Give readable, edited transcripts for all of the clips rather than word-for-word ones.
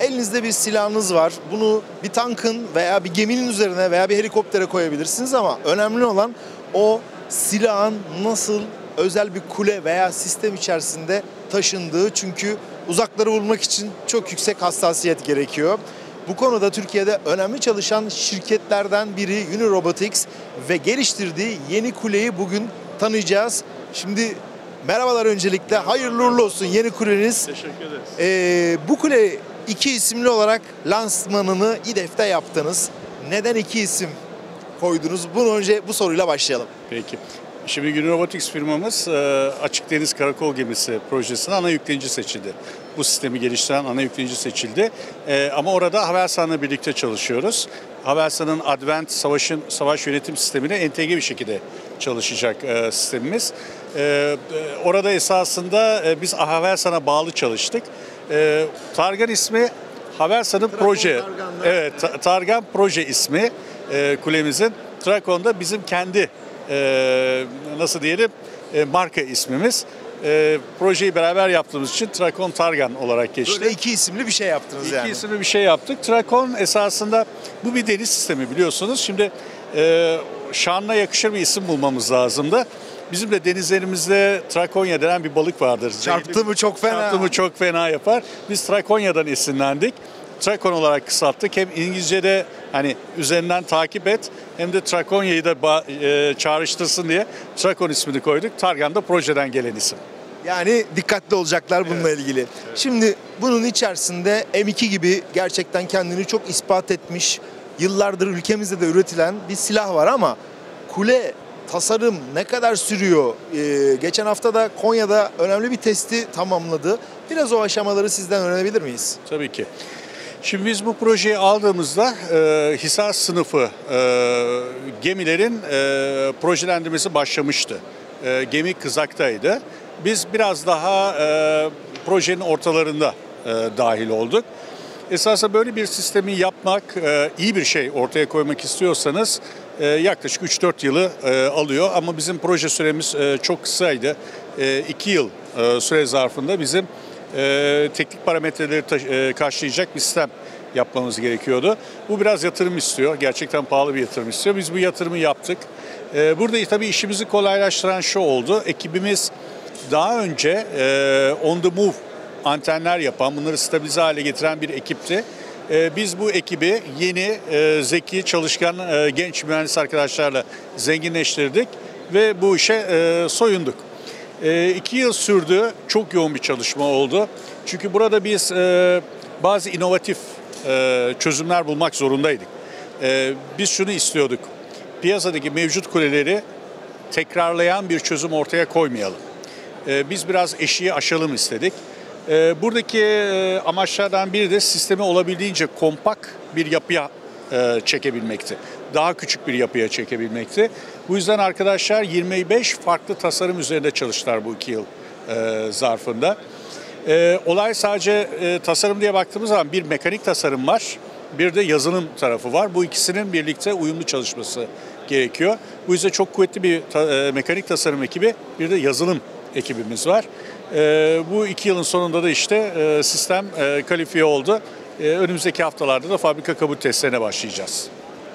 elinizde bir silahınız var. Bunu bir tankın veya bir geminin üzerine veya bir helikoptere koyabilirsiniz ama önemli olan o silahın nasıl özel bir kule veya sistem içerisinde taşındığı. Çünkü uzakları vurmak için çok yüksek hassasiyet gerekiyor. Bu konuda Türkiye'de önemli çalışan şirketlerden biri Unirobotics ve geliştirdiği yeni kuleyi bugün tanıyacağız. Şimdi merhabalar öncelikle. Hayırlı uğurlu olsun yeni kuleniz. Teşekkür ederiz. Bu kule iki isimli olarak lansmanını İDEF'te yaptınız. Neden iki isim koydunuz? Bunu önce bu soruyla başlayalım. Peki. Şimdi Unirobotics firmamız Açık Deniz Karakol Gemisi projesine ana yüklenici seçildi. Bu sistemi geliştiren ana yüklenici seçildi. Ama orada Havelsan'la birlikte çalışıyoruz. Havelsan'ın Advent savaş yönetim sistemine entegre bir şekilde çalışacak sistemimiz. Orada esasında biz Havelsan'a bağlı çalıştık. Targan ismi Havelsan'ın proje. Evet, Targan proje ismi kulemizin. Trakon'da bizim kendi nasıl diyelim marka ismimiz. Projeyi beraber yaptığımız için Trakon Targan olarak geçti. Böyle iki isimli bir şey yaptınız yani. İki isimli bir şey yaptık. Trakon esasında bu bir deniz sistemi biliyorsunuz. Şimdi şanına yakışır bir isim bulmamız lazımdı. Bizim de denizlerimizde Trakonya denen bir balık vardır. Çarptı mı çok fena. Çarptı mı çok fena yapar. Biz Trakonya'dan esinlendik. Trakon olarak kısalttık. Hem İngilizce'de hani üzerinden takip et hem de Trakonya'yı da çağrıştırsın diye Trakon ismini koyduk. Targan da projeden gelen isim. Yani dikkatli olacaklar bununla ilgili. Evet. Şimdi bunun içerisinde M2 gibi gerçekten kendini çok ispat etmiş, yıllardır ülkemizde de üretilen bir silah var ama kule tasarım ne kadar sürüyor? Geçen hafta da Konya'da önemli bir testi tamamladı. Biraz o aşamaları sizden öğrenebilir miyiz? Tabii ki. Şimdi biz bu projeyi aldığımızda Hisar sınıfı gemilerin projelendirmesi başlamıştı. Gemi kızaktaydı. Biz biraz daha projenin ortalarında dahil olduk. Esasında böyle bir sistemi yapmak, iyi bir şey ortaya koymak istiyorsanız yaklaşık 3-4 yılı alıyor. Ama bizim proje süremiz çok kısaydı. 2 yıl süre zarfında bizim teknik parametreleri karşılayacak bir sistem yapmamız gerekiyordu. Bu biraz yatırım istiyor. Gerçekten pahalı bir yatırım istiyor. Biz bu yatırımı yaptık. Burada tabii işimizi kolaylaştıran şu oldu. Ekibimiz daha önce on the move antenler yapan, bunları stabilize hale getiren bir ekipti. Biz bu ekibi yeni, zeki, çalışkan, genç mühendis arkadaşlarla zenginleştirdik ve bu işe soyunduk. 2 yıl sürdü, çok yoğun bir çalışma oldu. Çünkü burada biz bazı inovatif çözümler bulmak zorundaydık. Biz şunu istiyorduk, piyasadaki mevcut kuleleri tekrarlayan bir çözüm ortaya koymayalım. Biz biraz eşiği aşalım istedik. Buradaki amaçlardan biri de sistemi olabildiğince kompakt bir yapıya çekebilmekti. Daha küçük bir yapıya çekebilmekti. Bu yüzden arkadaşlar 25 farklı tasarım üzerinde çalıştılar bu 2 yıl zarfında. Olay sadece tasarım diye baktığımız zaman bir mekanik tasarım var, bir de yazılım tarafı var. Bu ikisinin birlikte uyumlu çalışması gerekiyor. Bu yüzden çok kuvvetli bir mekanik tasarım ekibi, bir de yazılım ekibimiz var. Bu 2 yılın sonunda da işte sistem kalifiye oldu. Önümüzdeki haftalarda da fabrika kabul testlerine başlayacağız.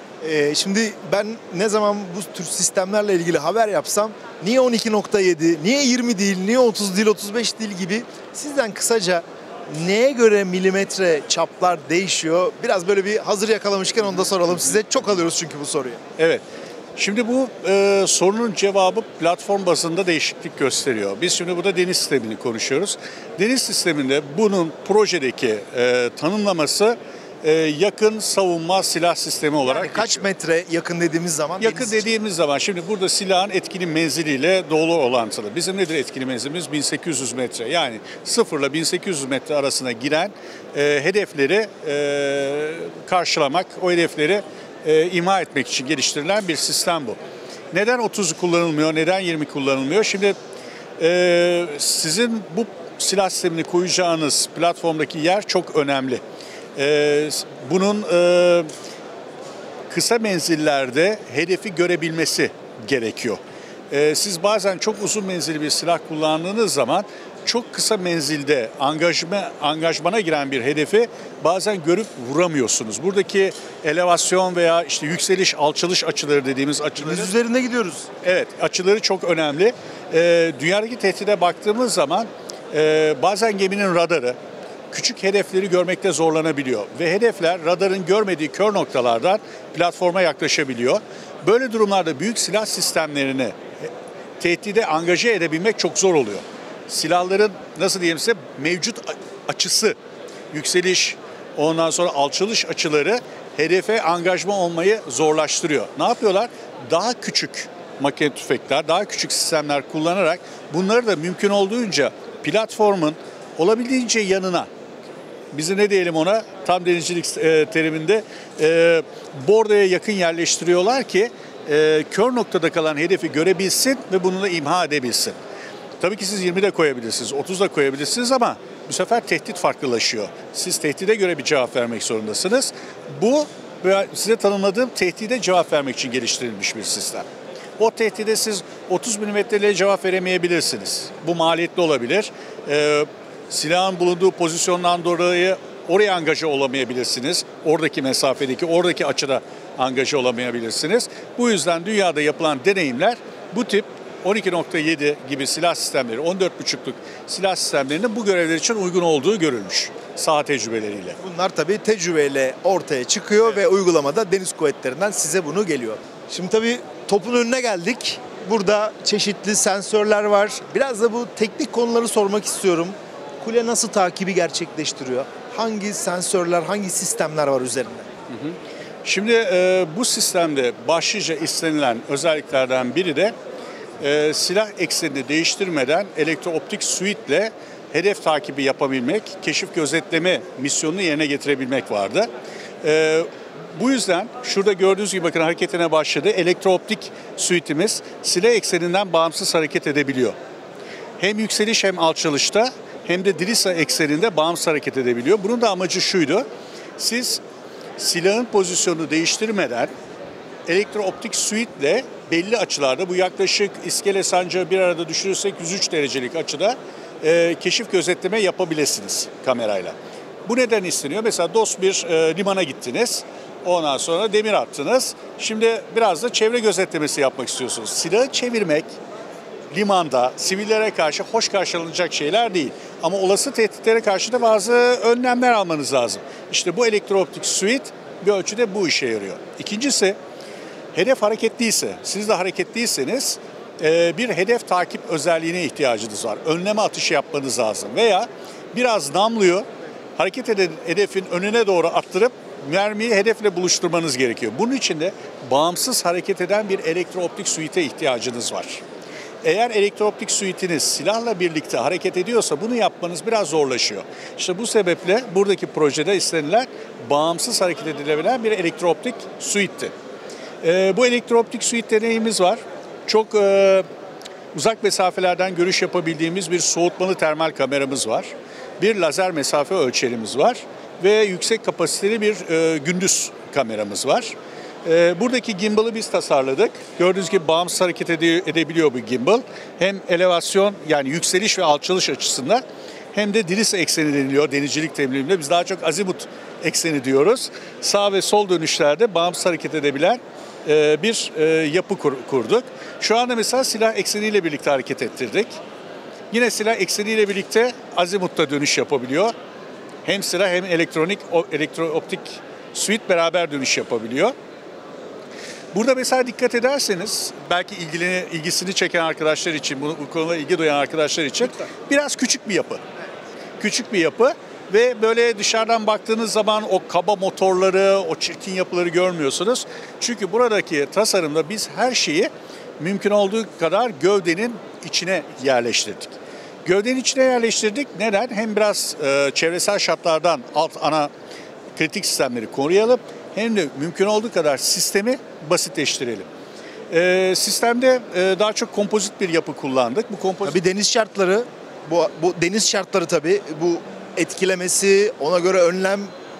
Şimdi ben ne zaman bu tür sistemlerle ilgili haber yapsam niye 12.7, niye 20 değil, niye 30 değil, 35 değil gibi sizden kısaca neye göre milimetre çaplar değişiyor? Biraz böyle bir hazır yakalamışken onu da soralım size. Çok alıyoruz çünkü bu soruyu. Evet. Şimdi bu sorunun cevabı platform bazında değişiklik gösteriyor. Biz şimdi burada deniz sistemini konuşuyoruz. Deniz sisteminde bunun projedeki tanımlaması yakın savunma silah sistemi olarak yani kaç metre yakın dediğimiz zaman? Yakın dediğimiz zaman şimdi burada silahın etkili menziliyle doğru orantılı. Bizim nedir etkili menzilimiz? 1800 metre. Yani 0 ile 1800 metre arasına giren hedefleri karşılamak, o hedefleri imha etmek için geliştirilen bir sistem bu. Neden 30 kullanılmıyor, neden 20 kullanılmıyor? Şimdi sizin bu silah sistemini koyacağınız platformdaki yer çok önemli. Bunun kısa menzillerde hedefi görebilmesi gerekiyor. Siz bazen çok uzun menzilli bir silah kullandığınız zaman çok kısa menzilde angajmana giren bir hedefi bazen görüp vuramıyorsunuz. Buradaki elevasyon veya işte yükseliş, alçalış açıları dediğimiz açıları... Biz üzerinde gidiyoruz. Evet, açıları çok önemli. Dünyadaki tehdide baktığımız zaman bazen geminin radarı küçük hedefleri görmekte zorlanabiliyor. Ve hedefler radarın görmediği kör noktalardan platforma yaklaşabiliyor. Böyle durumlarda büyük silah sistemlerini tehdide angaje edebilmek çok zor oluyor. Silahların nasıl diyeyim size mevcut açısı, yükseliş, ondan sonra alçalış açıları hedefe angajman olmayı zorlaştırıyor. Ne yapıyorlar? Daha küçük makine tüfekler, daha küçük sistemler kullanarak bunları da mümkün olduğunca platformun olabildiğince yanına, bizi ne diyelim ona tam denizcilik teriminde bordoya yakın yerleştiriyorlar ki kör noktada kalan hedefi görebilsin ve bunu da imha edebilsin. Tabii ki siz 20'de koyabilirsiniz, 30'da koyabilirsiniz ama bu sefer tehdit farklılaşıyor. Siz tehdide göre bir cevap vermek zorundasınız. Bu size tanımladığım tehdide cevap vermek için geliştirilmiş bir sistem. O tehdide siz 30 milimetreyle cevap veremeyebilirsiniz. Bu maliyetli olabilir. Silahın bulunduğu pozisyondan dolayı oraya angaje olamayabilirsiniz. Oradaki mesafedeki, oradaki açıda angaje olamayabilirsiniz. Bu yüzden dünyada yapılan deneyimler bu tip 12.7 gibi silah sistemleri, 14.5'luk silah sistemlerinin bu görevler için uygun olduğu görülmüş saha tecrübeleriyle. Bunlar tabii tecrübeyle ortaya çıkıyor, evet. Ve uygulamada deniz kuvvetlerinden size bunu geliyor. Şimdi tabii topun önüne geldik. Burada çeşitli sensörler var. Biraz da bu teknik konuları sormak istiyorum. Kule nasıl takibi gerçekleştiriyor? Hangi sensörler, hangi sistemler var üzerinde? Şimdi bu sistemde başlıca istenilen özelliklerden biri de silah eksenini değiştirmeden elektrooptik suite'le hedef takibi yapabilmek, keşif gözetleme misyonunu yerine getirebilmek vardı. Bu yüzden şurada gördüğünüz gibi bakın hareketine başladı. Elektrooptik suite'imiz silah ekseninden bağımsız hareket edebiliyor. Hem yükseliş hem alçalışta hem de DRISA ekseninde bağımsız hareket edebiliyor. Bunun da amacı şuydu. Siz silahın pozisyonunu değiştirmeden elektrooptik suite'le belli açılarda, bu yaklaşık iskele sancağı bir arada düşürürsek 103 derecelik açıda keşif gözetleme yapabilirsiniz kamerayla. Bu neden isteniyor? Mesela dost bir limana gittiniz. Ondan sonra demir attınız. Şimdi biraz da çevre gözetlemesi yapmak istiyorsunuz. Silahı çevirmek limanda sivillere karşı hoş karşılanacak şeyler değil. Ama olası tehditlere karşı da bazı önlemler almanız lazım. İşte bu elektrooptik suite bir ölçüde bu işe yarıyor. İkincisi, hedef hareketliyse, siz de hareketliyseniz bir hedef takip özelliğine ihtiyacınız var. Önleme atışı yapmanız lazım. Veya biraz namluyu hareket eden hedefin önüne doğru attırıp mermiyi hedefle buluşturmanız gerekiyor. Bunun için de bağımsız hareket eden bir elektrooptik suite'e ihtiyacınız var. Eğer elektrooptik suite'iniz silahla birlikte hareket ediyorsa bunu yapmanız biraz zorlaşıyor. İşte bu sebeple buradaki projede istenilen bağımsız hareket edilebilen bir elektrooptik suite'ti. Bu elektrooptik suite deneyimimiz var. Çok uzak mesafelerden görüş yapabildiğimiz bir soğutmalı termal kameramız var. Bir lazer mesafe ölçerimiz var ve yüksek kapasiteli bir gündüz kameramız var. Buradaki gimbal'ı biz tasarladık. Gördüğünüz gibi bağımsız hareket edebiliyor bu gimbal. Hem elevasyon yani yükseliş ve alçalış açısından hem de DRISA ekseni deniliyor denizcilik teriminde. Biz daha çok azimut ekseni diyoruz. Sağ ve sol dönüşlerde bağımsız hareket edebilen bir yapı kurduk. Şu anda mesela silah ekseniyle birlikte hareket ettirdik. Yine silah ekseniyle birlikte azimutta dönüş yapabiliyor. Hem silah hem elektrooptik suite beraber dönüş yapabiliyor. Burada mesela dikkat ederseniz belki ilgisini çeken arkadaşlar için, bu konuda ilgi duyan arkadaşlar için biraz küçük bir yapı. Küçük bir yapı ve böyle dışarıdan baktığınız zaman o kaba motorları, o çirkin yapıları görmüyorsunuz. Çünkü buradaki tasarımda biz her şeyi mümkün olduğu kadar gövdenin içine yerleştirdik. Gövdenin içine yerleştirdik. Neden? Hem biraz çevresel şartlardan ana kritik sistemleri koruyalım hem de mümkün olduğu kadar sistemi basitleştirelim. Sistemde daha çok kompozit bir yapı kullandık. Bu kompozit... Tabii deniz şartları, bu deniz şartları tabii bu etkilemesi, ona göre önlem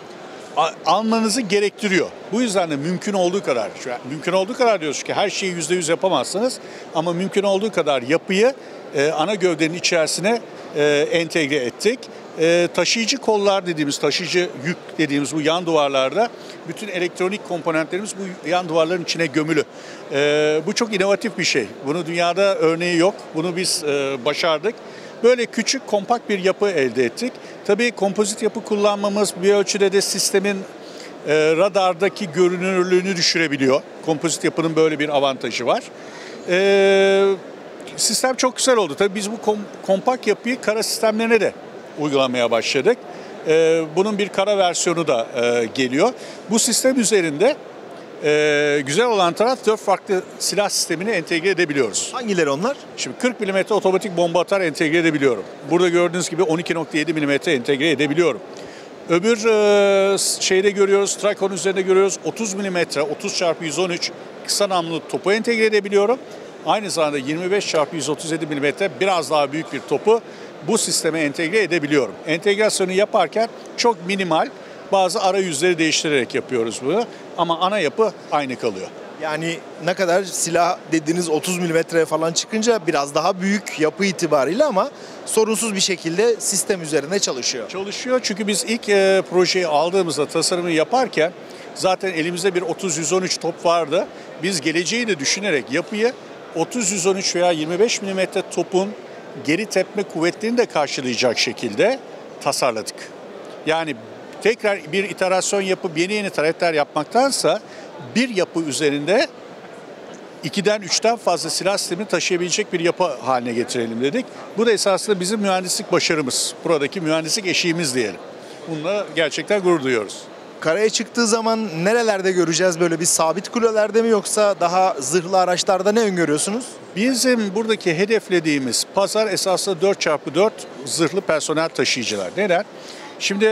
almanızı gerektiriyor. Bu yüzden de mümkün olduğu kadar, mümkün olduğu kadar diyoruz ki her şeyi %100 yapamazsınız ama mümkün olduğu kadar yapıyı ana gövdenin içerisine entegre ettik. Taşıyıcı kollar dediğimiz, taşıyıcı yük dediğimiz bu yan duvarlarda bütün elektronik komponentlerimiz bu yan duvarların içine gömülü. Bu çok inovatif bir şey. Bunu dünyada örneği yok. Bunu biz başardık. Böyle küçük, kompakt bir yapı elde ettik. Tabii kompozit yapı kullanmamız bir ölçüde de sistemin radardaki görünürlüğünü düşürebiliyor. Kompozit yapının böyle bir avantajı var. Sistem çok güzel oldu. Tabii biz bu kompakt yapıyı kara sistemlerine de uygulamaya başladık. Bunun bir kara versiyonu da geliyor. Bu sistem üzerinde güzel olan taraf 4 farklı silah sistemini entegre edebiliyoruz. Hangileri onlar? Şimdi 40 mm otomatik bomba atar entegre edebiliyorum. Burada gördüğünüz gibi 12.7 mm entegre edebiliyorum. Öbür şeyde görüyoruz, Trakon üzerinde görüyoruz 30 mm, 30x113 kısa namlulu topu entegre edebiliyorum. Aynı zamanda 25x137 mm biraz daha büyük bir topu bu sisteme entegre edebiliyorum. Entegrasyonu yaparken çok minimal bazı arayüzleri değiştirerek yapıyoruz bunu ama ana yapı aynı kalıyor. Yani ne kadar silah dediğiniz 30 milimetre falan çıkınca biraz daha büyük yapı itibariyle ama sorunsuz bir şekilde sistem üzerinde çalışıyor. Çalışıyor çünkü biz ilk projeyi aldığımızda tasarımı yaparken zaten elimizde bir 30-113 top vardı. Biz geleceği de düşünerek yapıyı 30-113 veya 25 mm topun geri tepme kuvvetlerini de karşılayacak şekilde tasarladık. Yani tekrar bir iterasyon yapıp yeni talepler yapmaktansa bir yapı üzerinde 2'den 3'ten fazla silah sistemini taşıyabilecek bir yapı haline getirelim dedik. Bu da esasında bizim mühendislik başarımız. Buradaki mühendislik eşiğimiz diyelim. Bununla gerçekten gurur duyuyoruz. Karaya çıktığı zaman nerelerde göreceğiz? Böyle bir sabit kulelerde mi yoksa daha zırhlı araçlarda ne öngörüyorsunuz? Bizim buradaki hedeflediğimiz pazar esasında 4x4 zırhlı personel taşıyıcılar. Neden? Şimdi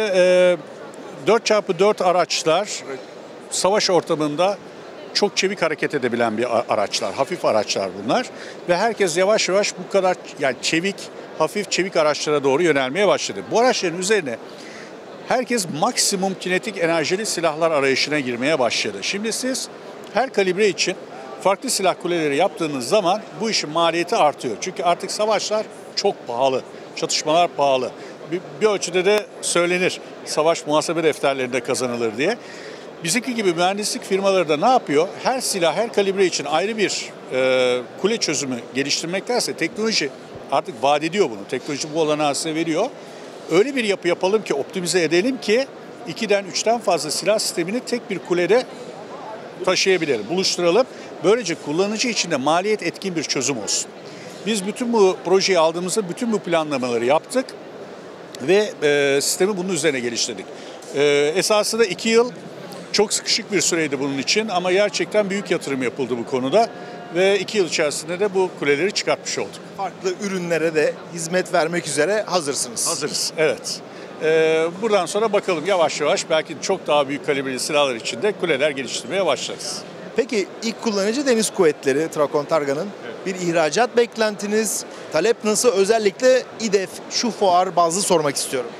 4x4 araçlar savaş ortamında çok çevik hareket edebilen bir araçlar, hafif araçlar bunlar. Ve herkes yavaş yavaş bu kadar yani hafif çevik araçlara doğru yönelmeye başladı. Bu araçların üzerine herkes maksimum kinetik enerjili silahlar arayışına girmeye başladı. Şimdi siz her kalibre için farklı silah kuleleri yaptığınız zaman bu işin maliyeti artıyor. Çünkü artık savaşlar çok pahalı, çatışmalar pahalı. Bir ölçüde de söylenir, savaş muhasebe defterlerinde kazanılır diye. Bizimki gibi mühendislik firmaları da ne yapıyor? Her silah, her kalibre için ayrı bir kule çözümü geliştirmektense teknoloji artık vaat ediyor bunu. Teknoloji bu olanağı size veriyor. Öyle bir yapı yapalım ki, optimize edelim ki 2'den 3'ten fazla silah sistemini tek bir kulede taşıyabilirim, buluşturalım. Böylece kullanıcı için de maliyet etkin bir çözüm olsun. Biz bütün bu projeyi aldığımızda bütün bu planlamaları yaptık ve sistemi bunun üzerine geliştirdik. Esasında 2 yıl çok sıkışık bir süreydi bunun için ama gerçekten büyük yatırım yapıldı bu konuda ve 2 yıl içerisinde de bu kuleleri çıkartmış olduk. Farklı ürünlere de hizmet vermek üzere hazırsınız. Hazırız, evet. Buradan sonra bakalım yavaş yavaş belki çok daha büyük kalibreli silahlar için de kuleler geliştirmeye başlarız. Peki ilk kullanıcı Deniz Kuvvetleri Trakon Targan'ın bir ihracat beklentiniz, talep nasıl? Özellikle İDEF, şu fuar bazlı sormak istiyorum.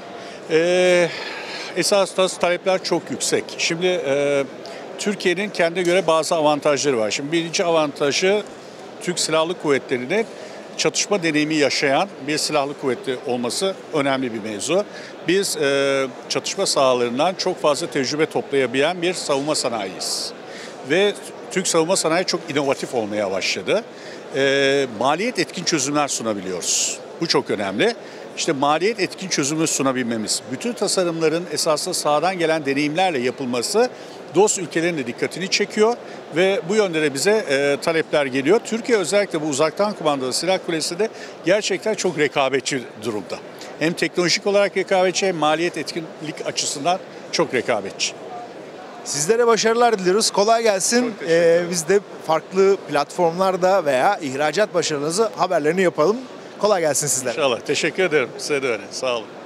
Esas talepler çok yüksek. Şimdi Türkiye'nin kendine göre bazı avantajları var. Şimdi birinci avantajı Türk Silahlı Kuvvetleri'nin çatışma deneyimi yaşayan bir silahlı kuvvetli olması önemli bir mevzu. Biz çatışma sahalarından çok fazla tecrübe toplayabilen bir savunma sanayiyiz. Ve Türk savunma sanayi çok inovatif olmaya başladı. Maliyet etkin çözümler sunabiliyoruz. Bu çok önemli. İşte maliyet etkin çözümü sunabilmemiz, bütün tasarımların esasında sahadan gelen deneyimlerle yapılması dost ülkelerin de dikkatini çekiyor ve bu yönde de bize talepler geliyor. Türkiye özellikle bu uzaktan kumandalı silah kulesi de gerçekten çok rekabetçi durumda. Hem teknolojik olarak rekabetçi hem maliyet etkinlik açısından çok rekabetçi. Sizlere başarılar diliyoruz. Kolay gelsin. Biz de farklı platformlarda veya ihracat başarınızı haberlerini yapalım. Kolay gelsin sizlere. İnşallah. Teşekkür ederim. Size de öyle. Sağ olun.